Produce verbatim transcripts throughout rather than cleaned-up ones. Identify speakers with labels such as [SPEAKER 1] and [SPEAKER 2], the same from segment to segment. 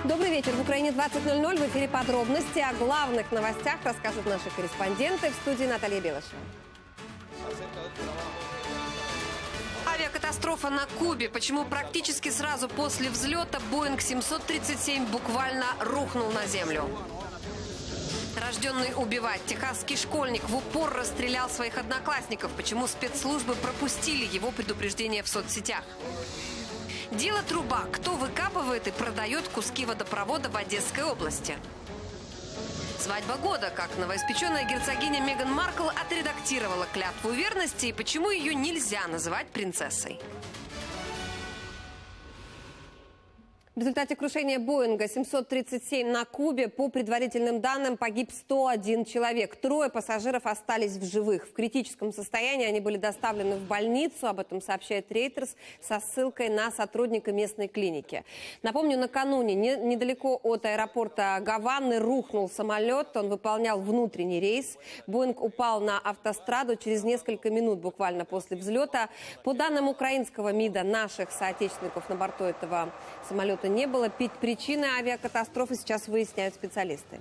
[SPEAKER 1] Добрый вечер. В Украине двадцать ноль ноль. В эфире подробности. О главных новостях расскажут наши корреспонденты. В студии Наталья Белышева. Авиакатастрофа на Кубе. Почему практически сразу после взлета Боинг семьсот тридцать семь буквально рухнул на землю? Рожденный убивать. Техасский школьник в упор расстрелял своих одноклассников. Почему спецслужбы пропустили его предупреждение в соцсетях? Дело труба. Кто выкапывает и продает куски водопровода в Одесской области? Свадьба года. Как новоиспеченная герцогиня Меган Маркл отредактировала клятву верности и почему ее нельзя называть принцессой. В результате крушения Боинга семьсот тридцать семь на Кубе, по предварительным данным, погиб сто один человек. Трое пассажиров остались в живых. В критическом состоянии они были доставлены в больницу. Об этом сообщает Reuters со ссылкой на сотрудника местной клиники. Напомню, накануне не, недалеко от аэропорта Гаваны рухнул самолет. Он выполнял внутренний рейс. Боинг упал на автостраду через несколько минут буквально после взлета. По данным украинского МИДа, наших соотечественников на борту этого самолета не было. Причины авиакатастрофы сейчас выясняют специалисты.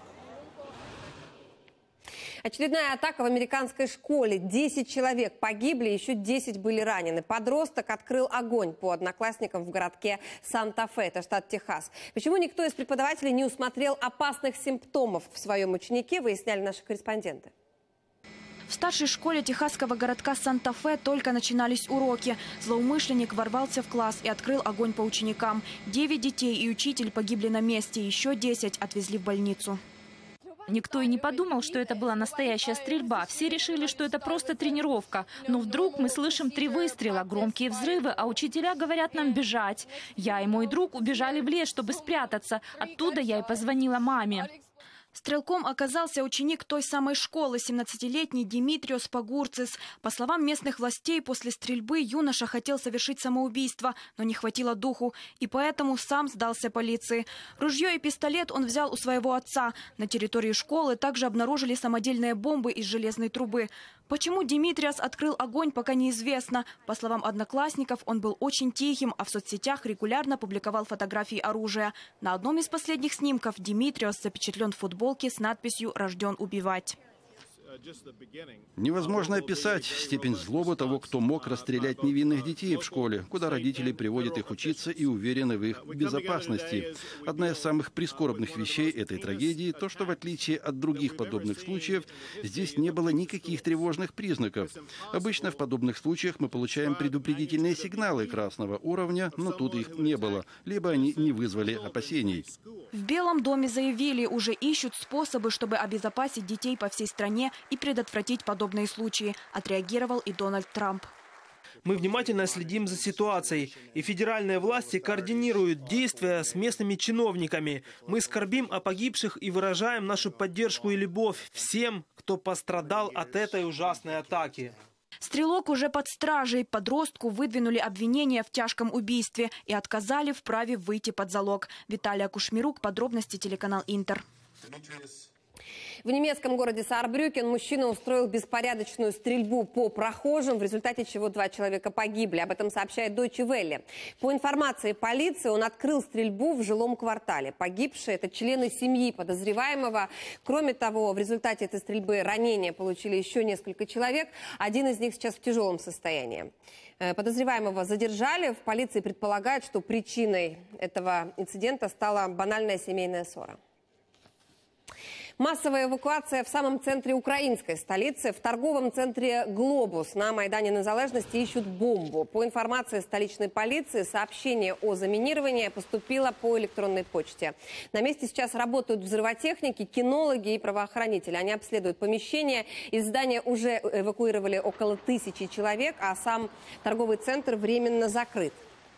[SPEAKER 1] Очередная атака в американской школе. десять человек погибли, еще десять были ранены. Подросток открыл огонь по одноклассникам в городке Санта-Фе, это штат Техас. Почему никто из преподавателей не усмотрел опасных симптомов в своем ученике, выясняли наши корреспонденты.
[SPEAKER 2] В старшей школе техасского городка Санта-Фе только начинались уроки. Злоумышленник ворвался в класс и открыл огонь по ученикам. Девять детей и учитель погибли на месте, еще десять отвезли в больницу.
[SPEAKER 3] Никто и не подумал, что это была настоящая стрельба. Все решили, что это просто тренировка. Но вдруг мы слышим три выстрела, громкие взрывы, а учителя говорят нам бежать. Я и мой друг убежали в лес, чтобы спрятаться. Оттуда я и позвонила маме.
[SPEAKER 2] Стрелком оказался ученик той самой школы, семнадцатилетний Димитриос Пагурцис. По словам местных властей, после стрельбы юноша хотел совершить самоубийство, но не хватило духу, и поэтому сам сдался полиции. Ружье и пистолет он взял у своего отца. На территории школы также обнаружили самодельные бомбы из железной трубы. Почему Димитриос открыл огонь, пока неизвестно. По словам одноклассников, он был очень тихим, а в соцсетях регулярно публиковал фотографии оружия. На одном из последних снимков Димитриос запечатлен в футболке с надписью «Рожден убивать».
[SPEAKER 4] Невозможно описать степень злобы того, кто мог расстрелять невинных детей в школе, куда родители приводят их учиться и уверены в их безопасности. Одна из самых прискорбных вещей этой трагедии – то, что в отличие от других подобных случаев, здесь не было никаких тревожных признаков. Обычно в подобных случаях мы получаем предупредительные сигналы красного уровня, но тут их не было, либо они не вызвали опасений.
[SPEAKER 2] В Белом доме заявили, уже ищут способы, чтобы обезопасить детей по всей стране и предотвратить подобные случаи. Отреагировал и Дональд Трамп.
[SPEAKER 5] Мы внимательно следим за ситуацией, и федеральные власти координируют действия с местными чиновниками. Мы скорбим о погибших и выражаем нашу поддержку и любовь всем, кто пострадал от этой ужасной атаки.
[SPEAKER 2] Стрелок уже под стражей. Подростку выдвинули обвинение в тяжком убийстве и отказали в праве выйти под залог. Виталия Кушмирук, подробности, телеканал Интер.
[SPEAKER 1] В немецком городе Саарбрюкен мужчина устроил беспорядочную стрельбу по прохожим, в результате чего два человека погибли. Об этом сообщает Deutsche Welle. По информации полиции, он открыл стрельбу в жилом квартале. Погибшие – это члены семьи подозреваемого. Кроме того, в результате этой стрельбы ранения получили еще несколько человек. Один из них сейчас в тяжелом состоянии. Подозреваемого задержали. В полиции предполагают, что причиной этого инцидента стала банальная семейная ссора. Массовая эвакуация в самом центре украинской столицы. В торговом центре «Глобус» на Майдане Незалежности ищут бомбу. По информации столичной полиции, сообщение о заминировании поступило по электронной почте. На месте сейчас работают взрывотехники, кинологи и правоохранители. Они обследуют помещение. Из здания уже эвакуировали около тысячи человек, а сам торговый центр временно закрыт.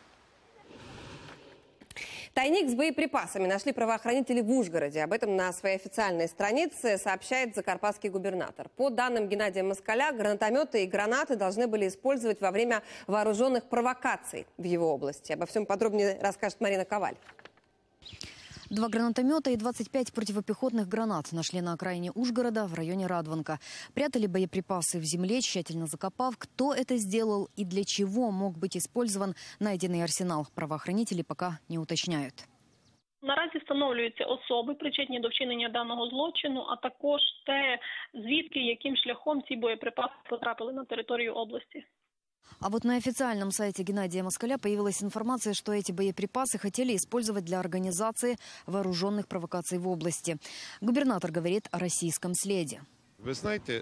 [SPEAKER 1] Тайник с боеприпасами нашли правоохранители в Ужгороде. Об этом на своей официальной странице сообщает закарпатский губернатор. По данным Геннадия Москаля, гранатометы и гранаты должны были использовать во время вооруженных провокаций в его области. Обо всем подробнее расскажет Марина Коваль.
[SPEAKER 6] Два гранатомета и двадцать пять противопехотных гранат нашли на окраине Ужгорода в районе Радванка. Прятали боеприпасы в земле, тщательно закопав. Кто это сделал и для чего мог быть использован найденный арсенал, правоохранители пока не уточняют.
[SPEAKER 7] Наразі встановлюються особи, причетні до вчинення даного злочину, а також те, звідки, яким шляхом ці боєприпаси потрапили на територію області.
[SPEAKER 6] А вот на официальном сайте Геннадия Москаля появилась информация, что эти боеприпасы хотели использовать для организации вооруженных провокаций в области. Губернатор говорит о российском следе.
[SPEAKER 8] Ви знаєте,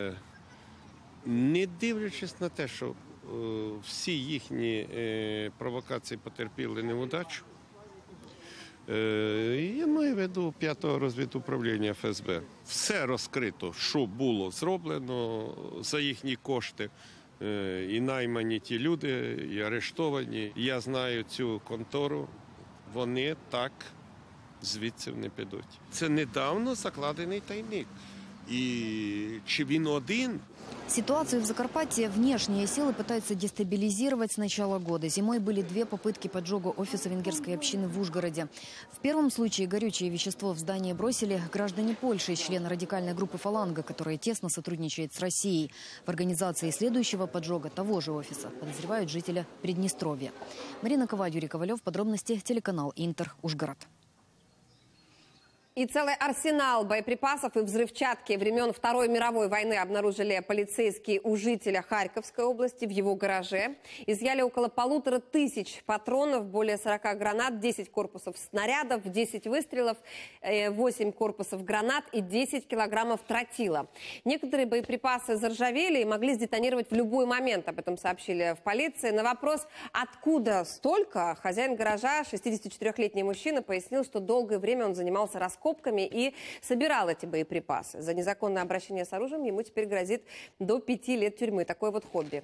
[SPEAKER 8] не дивлячись на те, що всі їхні провокації потерпіли неудачу, я маю в виду п'ятого розвідуправління Еф Ес Бе. Все розкрито, що було зроблено за їхні кошти. І наймані ті люди, і арештовані. Я знаю цю контору, вони так звідси не підуть. Це недавно закладений тайник. И чи він один?
[SPEAKER 6] Ситуацию в Закарпатье внешние силы пытаются дестабилизировать с начала года. Зимой были две попытки поджога офиса венгерской общины в Ужгороде. В первом случае горючее вещество в здание бросили граждане Польши, члены радикальной группы «Фаланга», которая тесно сотрудничает с Россией. В организации следующего поджога того же офиса подозревают жителя Приднестровья. Марина Кова, Юрий Ковалев. Подробности телеканал Интер, Ужгород.
[SPEAKER 1] И целый арсенал боеприпасов и взрывчатки времен Второй мировой войны обнаружили полицейские у жителя Харьковской области в его гараже. Изъяли около полутора тысяч патронов, более сорока гранат, десять корпусов снарядов, десять выстрелов, восемь корпусов гранат и десять килограммов тротила. Некоторые боеприпасы заржавели и могли сдетонировать в любой момент, об этом сообщили в полиции. На вопрос, откуда столько, хозяин гаража, шестидесятичетырёхлетний мужчина, пояснил, что долгое время он занимался раскопками и собирал эти боеприпасы. За незаконное обращение с оружием ему теперь грозит до пяти лет тюрьмы. Такое вот хобби.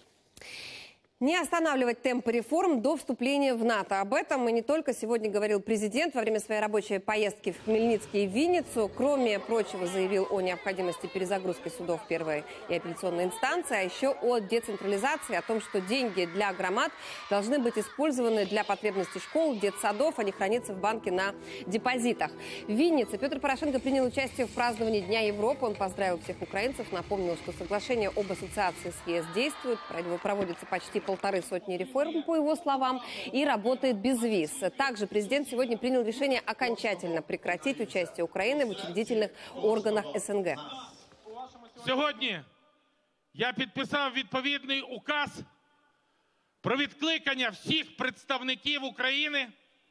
[SPEAKER 1] Не останавливать темпы реформ до вступления в НАТО. Об этом и не только сегодня говорил президент во время своей рабочей поездки в Хмельницкий и Винницу. Кроме прочего, заявил о необходимости перезагрузки судов первой и апелляционной инстанции, а еще о децентрализации, о том, что деньги для громад должны быть использованы для потребностей школ, детсадов, а не храниться в банке на депозитах. В Виннице Петр Порошенко принял участие в праздновании Дня Европы. Он поздравил всех украинцев, напомнил, что соглашение об ассоциации с ЕС действует, проводится почти полторы сотни реформ, по его словам, и работает без виз. Также президент сегодня принял решение окончательно прекратить участие Украины в учредительных органах Эс Ен Ге.
[SPEAKER 9] Сьогодні я підписав відповідний указ про відкликання всіх представників України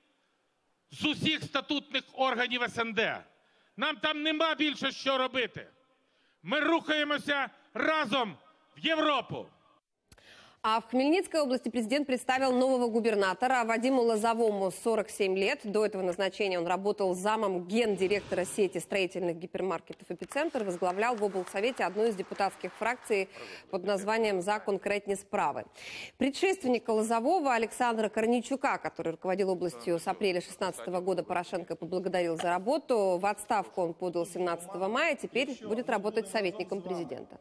[SPEAKER 9] з усіх статутних органів Ес Ен Де. Нам там нема більше що робити. Ми рухаємося разом в Європу.
[SPEAKER 1] А в Хмельницкой области президент представил нового губернатора Вадиму Лозовому, сорок семь лет. До этого назначения он работал замом гендиректора сети строительных гипермаркетов «Эпицентр», возглавлял в облсовете одну из депутатских фракций под названием «За конкретні справи». Предшественника Лозового Александра Корнейчука, который руководил областью с апреля две тысячи шестнадцатого года, Порошенко поблагодарил за работу. В отставку он подал семнадцатого мая, теперь будет работать советником президента.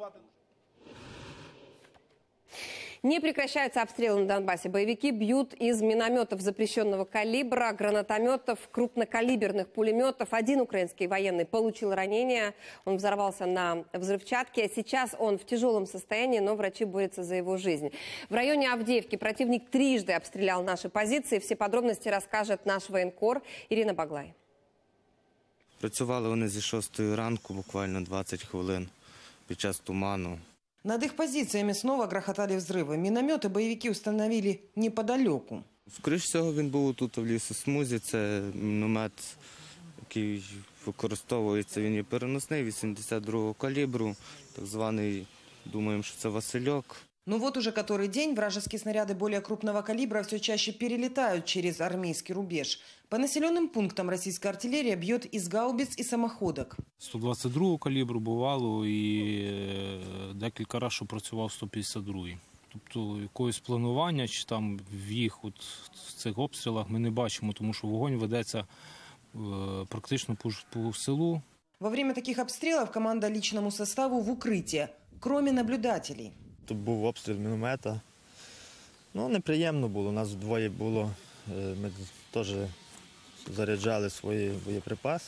[SPEAKER 1] Не прекращаются обстрелы на Донбассе. Боевики бьют из минометов запрещенного калибра, гранатометов, крупнокалиберных пулеметов. Один украинский военный получил ранение. Он взорвался на взрывчатке. Сейчас он в тяжелом состоянии, но врачи борются за его жизнь. В районе Авдеевки противник трижды обстрелял наши позиции. Все подробности расскажет наш военкор Ірина Баглай.
[SPEAKER 10] Працювали вони зі шостої ранку, буквально двадцять хвилин під час туману.
[SPEAKER 11] Над их позициями снова грохотали взрывы. Минометы боевики установили неподалеку.
[SPEAKER 10] Скоріше всього, він був тут в лісосмузі. Це міномет, який використовується, він є переносний, вісімдесят другого калібру, так званий, думаємо, що це Васильок.
[SPEAKER 11] Ну вот уже который день вражеские снаряды более крупного калибра все чаще перелетают через армейский рубеж. По населенным пунктам российская артиллерия бьет из гаубиц и самоходок.
[SPEAKER 12] сто двадцять другого калібру бувало і декілька разів, що працював сто п'ятдесят другий. Тобто якогось планування чи там в їх от, в цих обстрілах ми не бачимо, тому що вогонь ведеться практично по, по селу.
[SPEAKER 11] Во время таких обстрелов команда личному составу в укрытие, кроме наблюдателей.
[SPEAKER 13] Тут був обстріл міномета. Ну, неприємно було. Нас вдвоє було. Ми теж заряджали свої боєприпаси.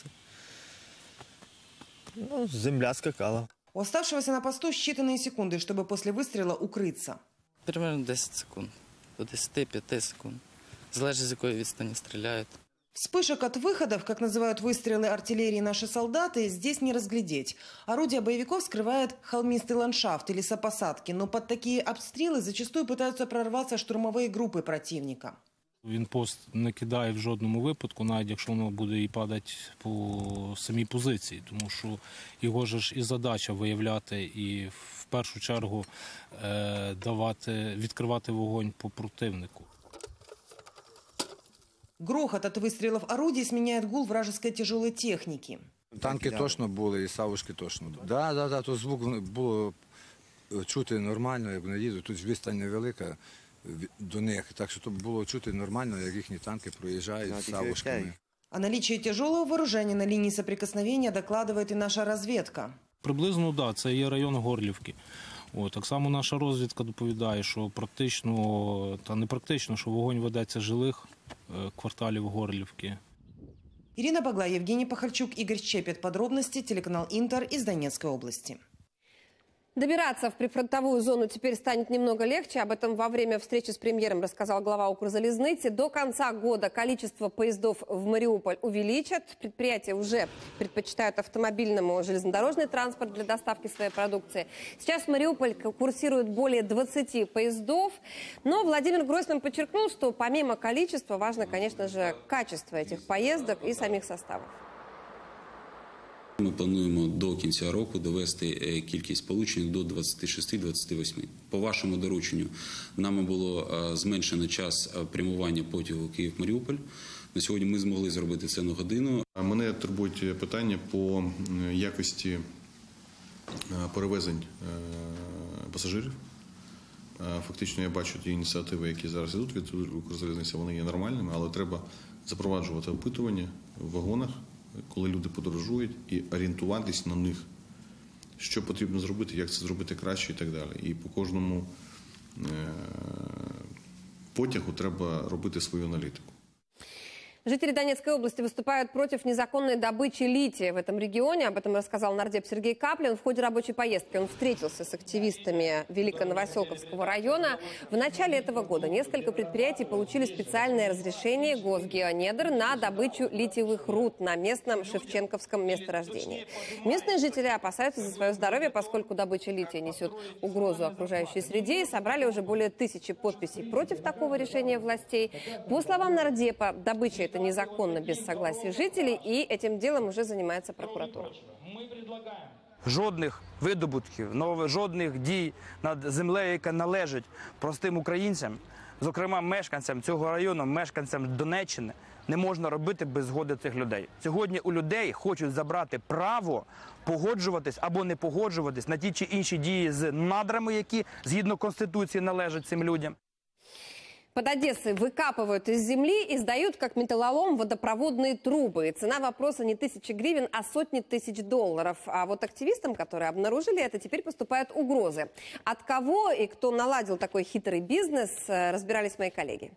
[SPEAKER 13] Ну, земля скакала.
[SPEAKER 11] У оставшегося на посту считанные секунды, чтобы после выстрела укрыться.
[SPEAKER 14] Примерно десять секунд. До десяти п'яти секунд. Залежить, з якої відстані стріляють.
[SPEAKER 11] Вспышек от выходов, как называют выстрелы артиллерии наши солдаты, здесь не разглядеть. Орудие боевиков скрывает холмистый ландшафт и лесопосадки, но под такие обстрелы зачастую пытаются прорваться штурмовые группы противника.
[SPEAKER 12] Він пост не кидає в жодному випадку, навіть якщо воно буде і падати по самій позиції, тому що його ж і задача виявляти і в першу чергу е, давати, відкривати вогонь по противнику.
[SPEAKER 11] Грохот от выстрелов орудий сменяет гул вражеской тяжелой техники.
[SPEAKER 14] Танки точно були і савушки точно. Да, да, да, тут звук було чути нормально, як вони їдуть. Тут відстань невелика до них, так що тут було чути нормально, як їхні танки проїжджають з савушками.
[SPEAKER 11] О наличии тяжелого вооружения на линии соприкосновения докладывает и наша разведка.
[SPEAKER 12] Приблизно, так, да, це є район Горлівки. О, так само наша розвідка доповідає, що практично, та не практично, що вогонь ведеться з жилих кварталів Горлівки.
[SPEAKER 11] Ирина Багла, Евгений Пахарчук, Игорь Щепет. Подробности, телеканал Интер из Донецкой области.
[SPEAKER 1] Добираться в прифронтовую зону теперь станет немного легче. Об этом во время встречи с премьером рассказал глава Укрзалезницы. До конца года количество поездов в Мариуполь увеличат. Предприятия уже предпочитают автомобильному железнодорожный транспорт для доставки своей продукции. Сейчас в Мариуполь курсирует более двадцати поездов. Но Владимир Гройсман подчеркнул, что помимо количества важно, конечно же, качество этих поездок и самих составов.
[SPEAKER 15] Ми плануємо до кінця року довести кількість сполучень до двадцяти шести - двадцяти восьми. По вашому дорученню нами було зменшено час прямування потягу Київ-Маріуполь. На сьогодні ми змогли зробити це на годину.
[SPEAKER 16] Мене турбують питання по якості перевезень пасажирів. Фактично я бачу ті ініціативи, які зараз йдуть від Укрзалізниці, вони є нормальними, але треба запроваджувати опитування в вагонах, коли люди подорожують, і орієнтуватись на них, що потрібно зробити, як це зробити краще і так далі. І по кожному потягу треба робити свою аналітику.
[SPEAKER 1] Жители Донецкой области выступают против незаконной добычи лития в этом регионе. Об этом рассказал нардеп Сергей Каплин. В ходе рабочей поездки он встретился с активистами Великоновоселковского района. В начале этого года несколько предприятий получили специальное разрешение Госгеонедр на добычу литиевых руд на местном Шевченковском месторождении. Местные жители опасаются за свое здоровье, поскольку добыча лития несет угрозу окружающей среде, и собрали уже более тысячи подписей против такого решения властей. По словам нардепа, добыча это незаконно без согласия жителей, и этим делом уже занимается прокуратура.
[SPEAKER 17] Жодних видобутків, жодних дій над землею, яка належить простим українцям, зокрема мешканцям цього району, мешканцям Донеччини, не можна робити без згоди цих людей. Сьогодні у людей хочуть забрати право погоджуватись або не погоджуватись на ті чи інші дії з надрами, які згідно Конституції належать цим людям.
[SPEAKER 1] Под Одессой выкапывают из земли и сдают как металлолом водопроводные трубы. Цена вопроса не тысячи гривен, а сотни тысяч долларов. А вот активистам, которые обнаружили это, теперь поступают угрозы. От кого и кто наладил такой хитрый бизнес, разбирались мои коллеги.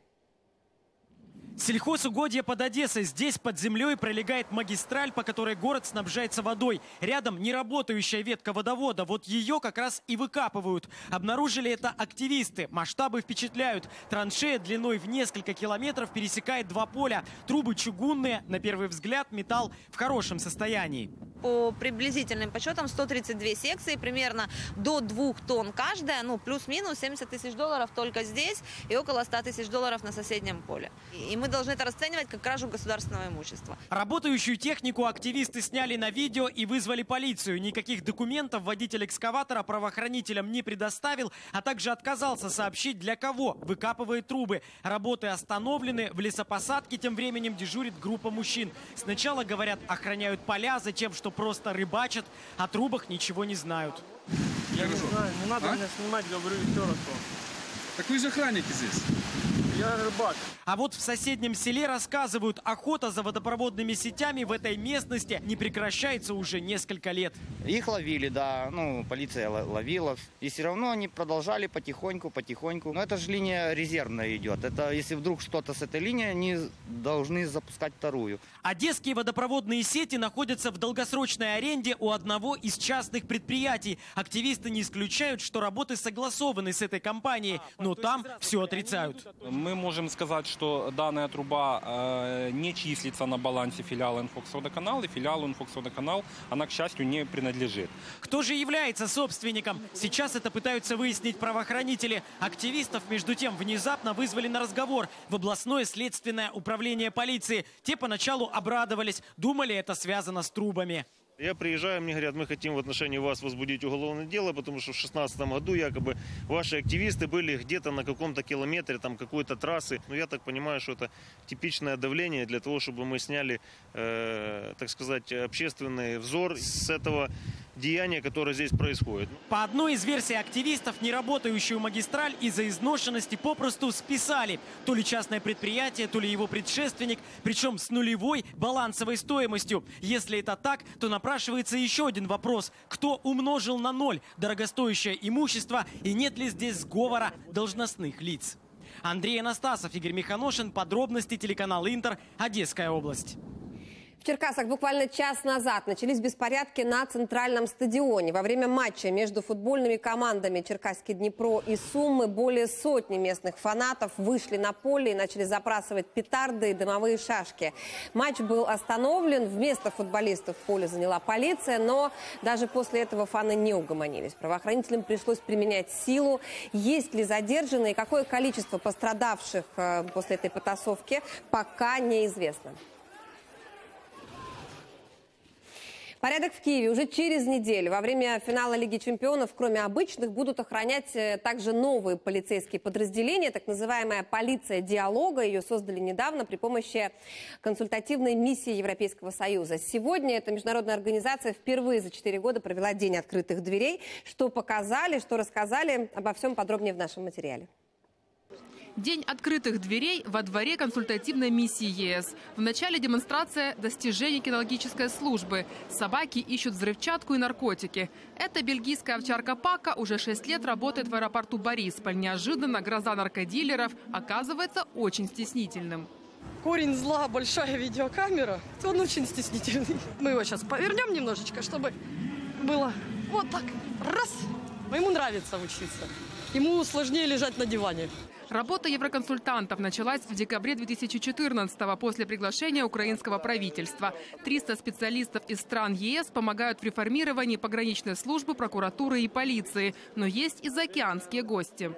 [SPEAKER 18] Сельхозугодье под Одессой. Здесь под землей пролегает магистраль, по которой город снабжается водой. Рядом неработающая ветка водовода. Вот ее как раз и выкапывают. Обнаружили это активисты. Масштабы впечатляют. Траншея длиной в несколько километров пересекает два поля. Трубы чугунные. На первый взгляд металл в хорошем состоянии.
[SPEAKER 19] По приблизительным подсчетам сто тридцать две секции, примерно до двух тонн каждая. Ну, плюс-минус семьдесят тысяч долларов только здесь и около ста тысяч долларов на соседнем поле. И мы должны это расценивать как кражу государственного имущества.
[SPEAKER 18] Работающую технику активисты сняли на видео и вызвали полицию. Никаких документов водитель экскаватора правоохранителям не предоставил, а также отказался сообщить, для кого выкапывает трубы. Работы остановлены. В лесопосадке тем временем дежурит группа мужчин. Сначала, говорят, охраняют поля, затем, что просто рыбачат, о трубах ничего не знают.
[SPEAKER 5] Я не знаю, не надо а? меня снимать, говорю еще раз.
[SPEAKER 20] Так вы же охранники здесь.
[SPEAKER 5] Я рыбак.
[SPEAKER 18] А вот в соседнем селе рассказывают, охота за водопроводными сетями в этой местности не прекращается уже несколько лет.
[SPEAKER 17] Их ловили, да, ну, полиция ловила. И все равно они продолжали потихоньку, потихоньку. Но это же линия резервная идет. Это если вдруг что-то с этой линии, они должны запускать вторую.
[SPEAKER 18] Одесские водопроводные сети находятся в долгосрочной аренде у одного из частных предприятий. Активисты не исключают, что работы согласованы с этой компанией, но там все отрицают.
[SPEAKER 17] Мы
[SPEAKER 21] мы можем сказать, что данная труба э, не числится на балансе филиала Инфокс-Водоканал, и филиалу Инфокс-Водоканал она, к счастью, не принадлежит.
[SPEAKER 18] Кто же является собственником? Сейчас это пытаются выяснить правоохранители. Активистов, между тем, внезапно вызвали на разговор в областное следственное управление полиции. Те поначалу обрадовались, думали, это связано с трубами.
[SPEAKER 22] Я приезжаю, мне говорят, мы хотим в отношении вас возбудить уголовное дело, потому что в шестнадцатом году якобы ваши активисты были где-то на каком-то километре там какой-то трассы. Но я так понимаю, что это типичное давление для того, чтобы мы сняли, э, так сказать, общественный взор с этого деяния, которое здесь происходит.
[SPEAKER 18] По одной из версий активистов, неработающую магистраль из-за изношенности попросту списали. То ли частное предприятие, то ли его предшественник, причем с нулевой балансовой стоимостью. Если это так, то напрашивается еще один вопрос. Кто умножил на ноль дорогостоящее имущество и нет ли здесь сговора должностных лиц? Андрей Анастасов, Игорь Миханошин. Подробности, телеканал Интер, Одесская область.
[SPEAKER 1] В Черкасах буквально час назад начались беспорядки на центральном стадионе. Во время матча между футбольными командами Черкасский Днепро и Суммы более сотни местных фанатов вышли на поле и начали забрасывать петарды и дымовые шашки. Матч был остановлен. Вместо футболистов поле заняла полиция, но даже после этого фаны не угомонились. Правоохранителям пришлось применять силу. Есть ли задержанные, какое количество пострадавших после этой потасовки, пока неизвестно. Порядок в Киеве уже через неделю. Во время финала Лиги чемпионов, кроме обычных, будут охранять также новые полицейские подразделения, так называемая полиция диалога. Ее создали недавно при помощи консультативной миссии Европейского Союза. Сегодня эта международная организация впервые за четыре года провела День открытых дверей. Что показали, что рассказали, обо всем подробнее в нашем материале.
[SPEAKER 23] День открытых дверей во дворе консультативной миссии ЕС. В начале демонстрация достижений кинологической службы. Собаки ищут взрывчатку и наркотики. Эта бельгийская овчарка Пака уже шесть лет работает в аэропорту Борисполь. Неожиданно гроза наркодилеров оказывается очень стеснительным.
[SPEAKER 24] Корень зла, большая видеокамера. Он очень стеснительный. Мы его сейчас повернем немножечко, чтобы было вот так. Раз. Ему нравится учиться. Ему сложнее лежать на диване.
[SPEAKER 23] Работа евроконсультантов началась в декабре две тысячи четырнадцатого после приглашения украинского правительства. триста специалистов из стран ЕС помогают в реформировании пограничной службы, прокуратуры и полиции. Но есть и заокеанские гости.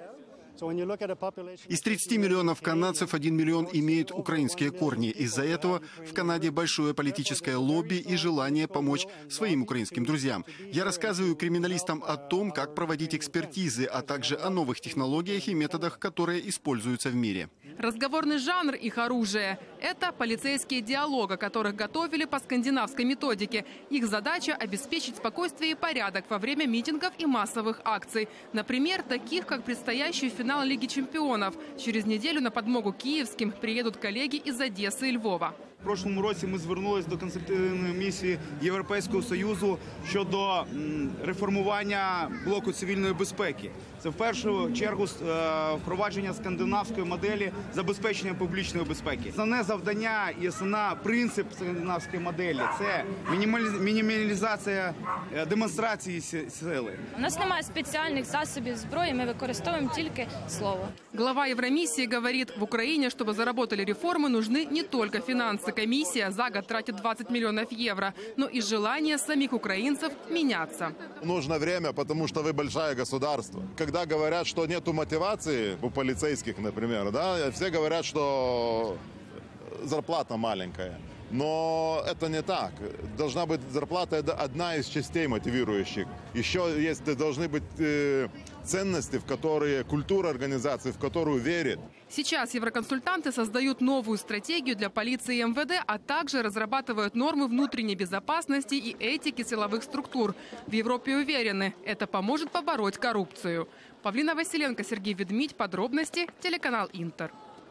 [SPEAKER 25] Из тридцати миллионов канадцев один миллион имеет украинские корни. Из-за этого в Канаде большое политическое лобби и желание помочь своим украинским друзьям. Я рассказываю криминалистам о том, как проводить экспертизы, а также о новых технологиях и методах, которые используются в мире.
[SPEAKER 23] Разговорный жанр их оружия – это полицейские диалоги, которых готовили по скандинавской методике. Их задача – обеспечить спокойствие и порядок во время митингов и массовых акций. Например, таких, как предстоящий финал Лиги чемпионов. Через неделю на подмогу киевским приедут коллеги из Одессы и Львова.
[SPEAKER 26] В прошлому році ми звернулися до консультативної місії Європейського Союзу щодо реформування блоку цивільної безпеки. Це в першу чергу впровадження скандинавської моделі забезпечення публічної безпеки. Основне завдання і основний принцип скандинавської моделі – це мінімалізація демонстрації сили.
[SPEAKER 27] У нас немає спеціальних засобів зброї, ми використовуємо тільки слово.
[SPEAKER 23] Глава Евромиссии говорит, в Украине, чтобы заработали реформы, нужны не только финансы. Комиссия за год тратит двадцать миллионов евро, но и желание самих украинцев меняться.
[SPEAKER 28] Нужно время, потому что вы большое государство. Когда говорят, что нету мотивации у полицейских, например, да, все говорят, что зарплата маленькая. Но это не так. Должна быть зарплата – одна из частей мотивирующих. Еще есть, должны быть э, ценности, в которые, культура организации, в которую верит.
[SPEAKER 23] Сейчас евроконсультанты создают новую стратегию для полиции и МВД, а также разрабатывают нормы внутренней безопасности и этики силовых структур. В Европе уверены, это поможет побороть коррупцию. Павлина Василенко, Сергей Ведмидь. Подробности. Телеканал Интер.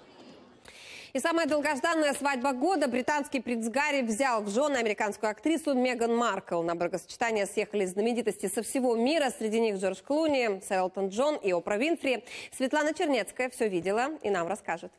[SPEAKER 1] И самая долгожданная свадьба года. Британский принц Гарри взял в жены американскую актрису Меган Маркл. На бракосочетание съехались знаменитости со всего мира. Среди них Джордж Клуни, сэр Элтон Джон и Опра Винфри. Светлана Чернецкая все видела и нам расскажет.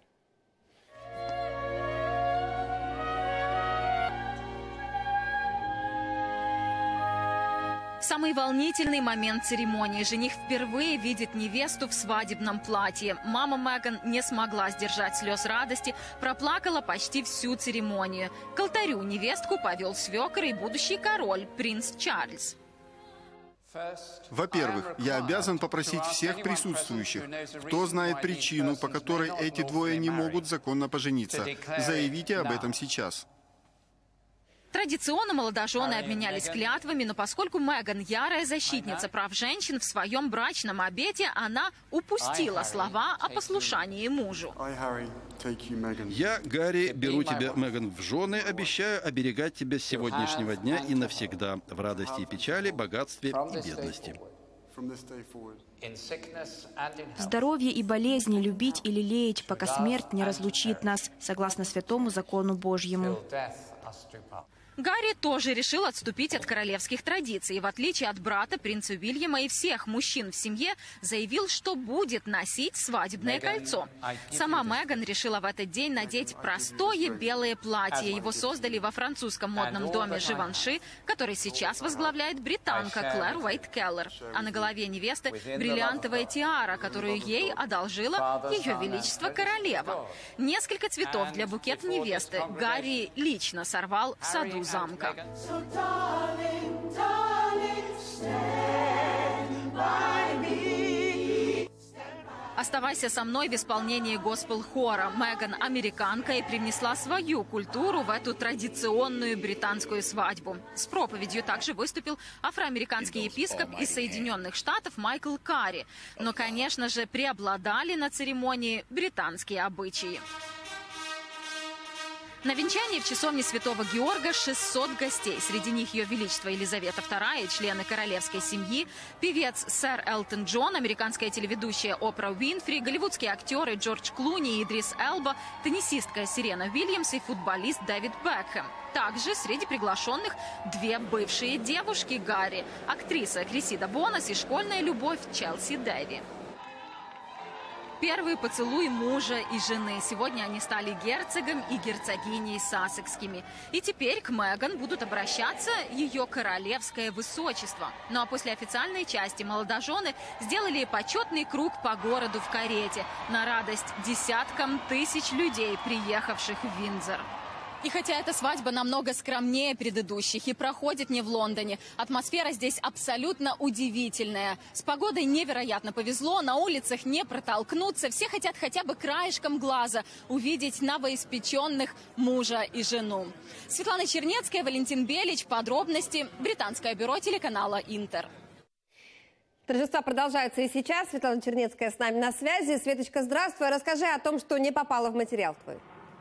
[SPEAKER 2] Самый волнительный момент церемонии. Жених впервые видит невесту в свадебном платье. Мама Меган не смогла сдержать слез радости, проплакала почти всю церемонию. К алтарю невестку повел свекор и будущий король, принц Чарльз.
[SPEAKER 25] Во-первых, я обязан попросить всех присутствующих, кто знает причину, по которой эти двое не могут законно пожениться, заявите об этом сейчас.
[SPEAKER 2] Традиционно молодожены обменялись клятвами, но поскольку Меган ярая защитница прав женщин, в своем брачном обете она упустила слова о послушании мужу.
[SPEAKER 3] Я, Гарри, беру тебя, Меган, в жены, обещаю оберегать тебя с сегодняшнего дня и навсегда, в радости и печали, богатстве и бедности.
[SPEAKER 4] В здоровье и болезни любить и лелеять, пока смерть не разлучит нас, согласно святому закону Божьему.
[SPEAKER 2] Гарри тоже решил отступить от королевских традиций. В отличие от брата, принца Уильяма и всех мужчин в семье, заявил, что будет носить свадебное кольцо. Сама Меган решила в этот день надеть простое белое платье. Его создали во французском модном доме Живанши, который сейчас возглавляет британка Клэр Уэйт-Келлер. А на голове невесты бриллиантовая тиара, которую ей одолжила Ее Величество Королева. Несколько цветов для букета невесты Гарри лично сорвал в саду замка. «Оставайся со мной» в исполнении госпел-хора. Меган американка и привнесла свою культуру в эту традиционную британскую свадьбу. С проповедью также выступил афроамериканский епископ из Соединенных Штатов Майкл Карри. Но, конечно же, преобладали на церемонии британские обычаи. На венчании в часовне Святого Георга шестьсот гостей. Среди них Ее Величество Елизавета вторая, члены королевской семьи, певец сэр Элтон Джон, американская телеведущая Опра Уинфри, голливудские актеры Джордж Клуни и Идрис Элба, теннисистка Серена Уильямс и футболист Дэвид Бекхэм. Также среди приглашенных две бывшие девушки Гарри, актриса Крисида Бонас и школьная любовь Челси Дэви. Первый поцелуй мужа и жены. Сегодня они стали герцогом и герцогиней сассекскими. И теперь к Меган будут обращаться ее королевское высочество. Ну а после официальной части молодожены сделали почетный круг по городу в карете на радость десяткам тысяч людей, приехавших в Виндзор. И хотя эта свадьба намного скромнее предыдущих и проходит не в Лондоне, атмосфера здесь абсолютно удивительная. С погодой невероятно повезло, на улицах не протолкнуться. Все хотят хотя бы краешком глаза увидеть новоиспеченных мужа и жену. Светлана Чернецкая, Валентин Белич. Подробности. Британское бюро телеканала «Интер».
[SPEAKER 1] Торжества продолжаются и сейчас. Светлана Чернецкая с нами на связи. Светочка, здравствуй. Расскажи о том, что не попало в материал твой.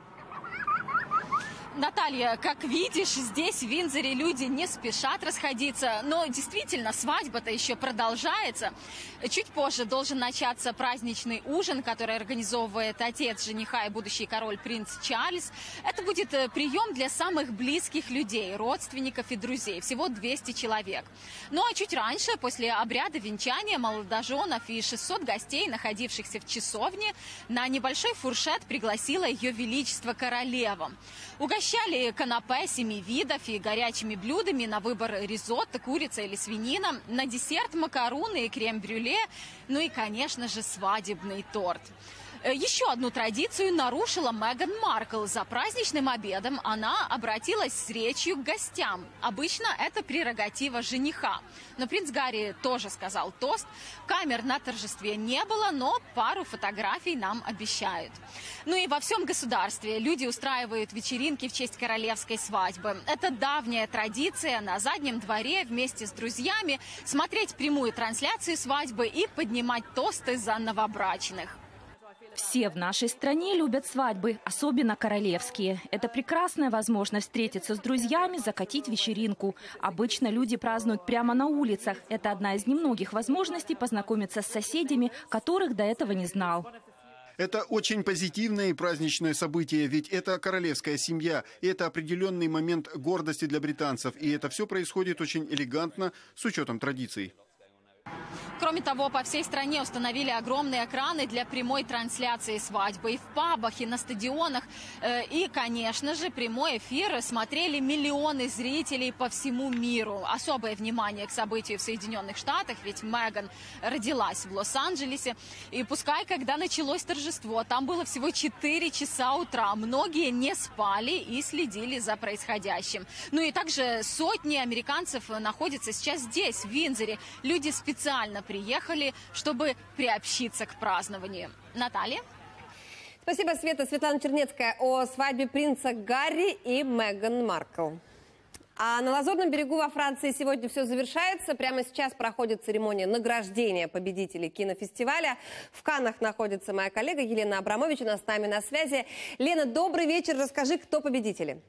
[SPEAKER 2] Наталья, как видишь, здесь в Виндзоре люди не спешат расходиться, но действительно свадьба-то еще продолжается. Чуть позже должен начаться праздничный ужин, который организовывает отец жениха и будущий король принц Чарльз. Это будет прием для самых близких людей, родственников и друзей, всего двести человек. Ну а чуть раньше, после обряда венчания молодоженов и шестисот гостей, находившихся в часовне, на небольшой фуршет пригласила Ее Величество Королева. Угощали канапе семи видов и горячими блюдами на выбор ризотто, курица или свинина, на десерт макароны и крем-брюле, ну и, конечно же, свадебный торт. Еще одну традицию нарушила Меган Маркл. За праздничным обедом она обратилась с речью к гостям. Обычно это прерогатива жениха. Но принц Гарри тоже сказал тост. Камер на торжестве не было, но пару фотографий нам обещают. Ну и во всем государстве люди устраивают вечеринки в честь королевской свадьбы. Это давняя традиция на заднем дворе вместе с друзьями смотреть прямую трансляцию свадьбы и поднимать тосты за новобрачных.
[SPEAKER 4] Все в нашей стране любят свадьбы, особенно королевские. Это прекрасная возможность встретиться с друзьями, закатить вечеринку. Обычно люди празднуют прямо на улицах. Это одна из немногих возможностей познакомиться с соседями, которых до этого не знал.
[SPEAKER 25] Это очень позитивное и праздничное событие, ведь это королевская семья, и это определенный момент гордости для британцев, и это все происходит очень элегантно с учетом традиций.
[SPEAKER 2] Кроме того, по всей стране установили огромные экраны для прямой трансляции свадьбы и в пабах, и на стадионах. И, конечно же, прямой эфир смотрели миллионы зрителей по всему миру. Особое внимание к событию в Соединенных Штатах, ведь Меган родилась в Лос-Анджелесе. И пускай, когда началось торжество, там было всего четыре часа утра, многие не спали и следили за происходящим. Ну и также сотни американцев находятся сейчас здесь, в Виндзоре. Люди специально приехали, чтобы приобщиться к празднованию. Наталья?
[SPEAKER 1] Спасибо, Света. Светлана Чернецкая о свадьбе принца Гарри и Меган Маркл. А на Лазурном берегу во Франции сегодня все завершается. Прямо сейчас проходит церемония награждения победителей кинофестиваля. В Каннах находится моя коллега Елена Абрамович. У нас с нами на связи. Лена, добрый вечер. Расскажи, кто победители.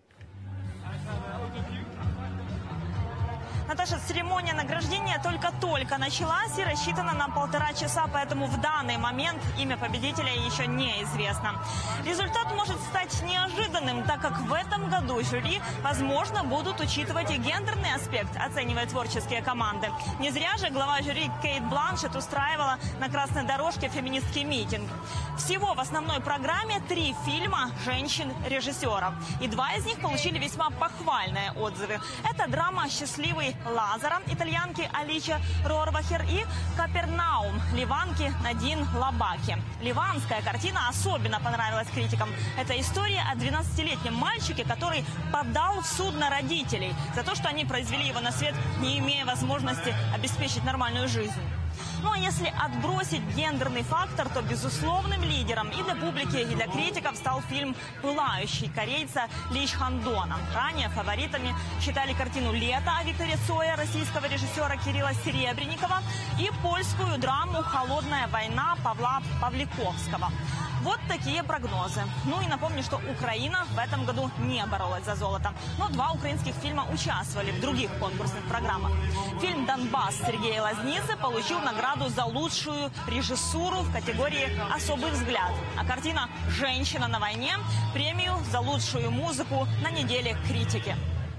[SPEAKER 6] Наташа, церемония награждения только-только началась и рассчитана на полтора часа, поэтому в данный момент имя победителя еще неизвестно. Результат может стать неожиданным, так как в этом году жюри, возможно, будут учитывать и гендерный аспект, оценивая творческие команды. Не зря же глава жюри Кейт Бланшетт устраивала на красной дорожке феминистский митинг. Всего в основной программе три фильма женщин-режиссеров. И два из них получили весьма похвальные отзывы. Это драма «Счастливый Лазара» итальянки Алича Рорвахер и «Капернаум» ливанки Надин Лабаки. Ливанская картина особенно понравилась критикам. Это история о двенадцатилетнем мальчике, который подал в суд на родителей за то, что они произвели его на свет, не имея возможности обеспечить нормальную жизнь. Ну а если отбросить гендерный фактор, то безусловным лидером и для публики, и для критиков стал фильм «Пылающий» корейца Ли Чхандона. Ранее фаворитами считали картину «Лето» Виктора Цоя, российского режиссера Кирилла Серебренникова, и польскую драму «Холодная война» Павла Павликовского. Вот такие прогнозы. Ну и напомню, что Украина в этом году не боролась за золото. Но два украинских фильма участвовали в других конкурсных программах. Фильм «Донбасс» Сергея Лазницы получил награду за лучшую режиссуру в категории «Особый взгляд». А картина «Женщина на войне» – премию за лучшую музыку на неделе критики.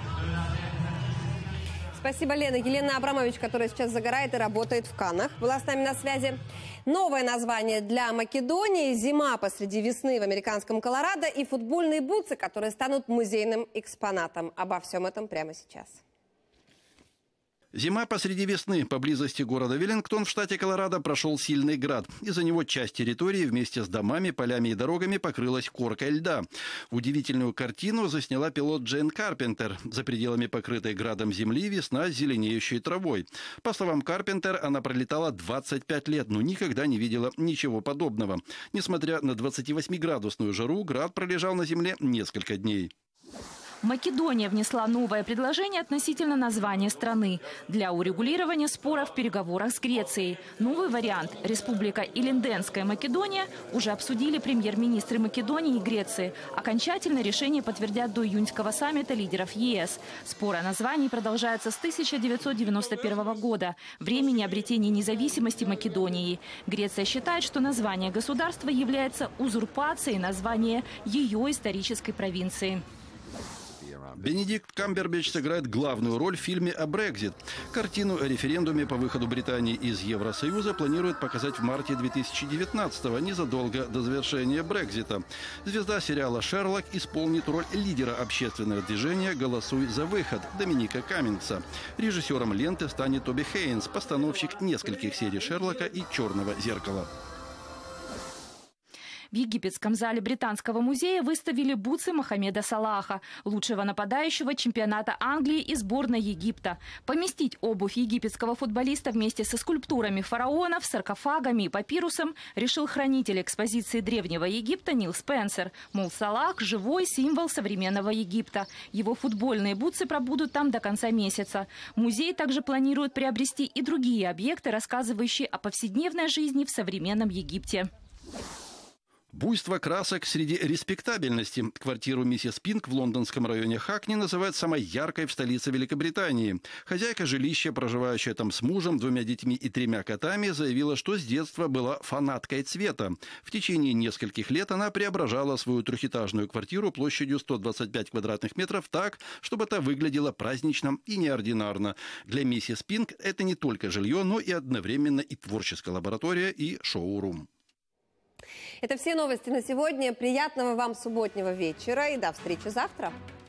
[SPEAKER 1] Спасибо, Лена. Елена Абрамович, которая сейчас загорает и работает в Каннах, была с нами на связи. Новое название для Македонии – «Зима посреди весны» в американском Колорадо и футбольные бутсы, которые станут музейным экспонатом. Обо всем этом прямо сейчас.
[SPEAKER 3] Зима посреди весны. Поблизости города Веллингтон в штате Колорадо прошел сильный град. Из-за него часть территории вместе с домами, полями и дорогами покрылась коркой льда. Удивительную картину засняла пилот Джейн Карпентер. За пределами покрытой градом земли весна с зеленеющей травой. По словам Карпентер, она пролетала двадцать пять лет, но никогда не видела ничего подобного. Несмотря на двадцативосьмиградусную жару, град пролежал на земле несколько дней.
[SPEAKER 4] Македония внесла новое предложение относительно названия страны для урегулирования спора в переговорах с Грецией. Новый вариант «Республика Илинденская Македония» уже обсудили премьер-министры Македонии и Греции. Окончательное решение подтвердят до июньского саммита лидеров ЕС. Спор о названии продолжается с тысяча девятьсот девяносто первого года, времени обретения независимости Македонии. Греция считает, что название государства является узурпацией названия ее исторической провинции.
[SPEAKER 3] Бенедикт Камбербэтч сыграет главную роль в фильме о Брексит. Картину о референдуме по выходу Британии из Евросоюза планируют показать в марте две тысячи девятнадцатого, незадолго до завершения Брексита. Звезда сериала «Шерлок» исполнит роль лидера общественного движения «Голосуй за выход» Доминика Каммингса. Режиссером ленты станет Тоби Хейнс, постановщик нескольких серий «Шерлока» и «Черного зеркала».
[SPEAKER 4] В египетском зале Британского музея выставили бутсы Мохаммеда Салаха, лучшего нападающего чемпионата Англии и сборной Египта. Поместить обувь египетского футболиста вместе со скульптурами фараонов, саркофагами и папирусом решил хранитель экспозиции Древнего Египта Нил Спенсер. Мол, Салах – живой символ современного Египта. Его футбольные бутсы пробудут там до конца месяца. Музей также планирует приобрести и другие объекты, рассказывающие о повседневной жизни в современном Египте.
[SPEAKER 3] Буйство красок среди респектабельности. Квартиру миссис Пинк в лондонском районе Хакни называют самой яркой в столице Великобритании. Хозяйка жилища, проживающая там с мужем, двумя детьми и тремя котами, заявила, что с детства была фанаткой цвета. В течение нескольких лет она преображала свою трехэтажную квартиру площадью сто двадцать пять квадратных метров так, чтобы та выглядела празднично и неординарно. Для миссис Пинк это не только жилье, но и одновременно и творческая лаборатория, и шоу-рум.
[SPEAKER 1] Это все новости на сегодня. Приятного вам субботнего вечера и до встречи завтра.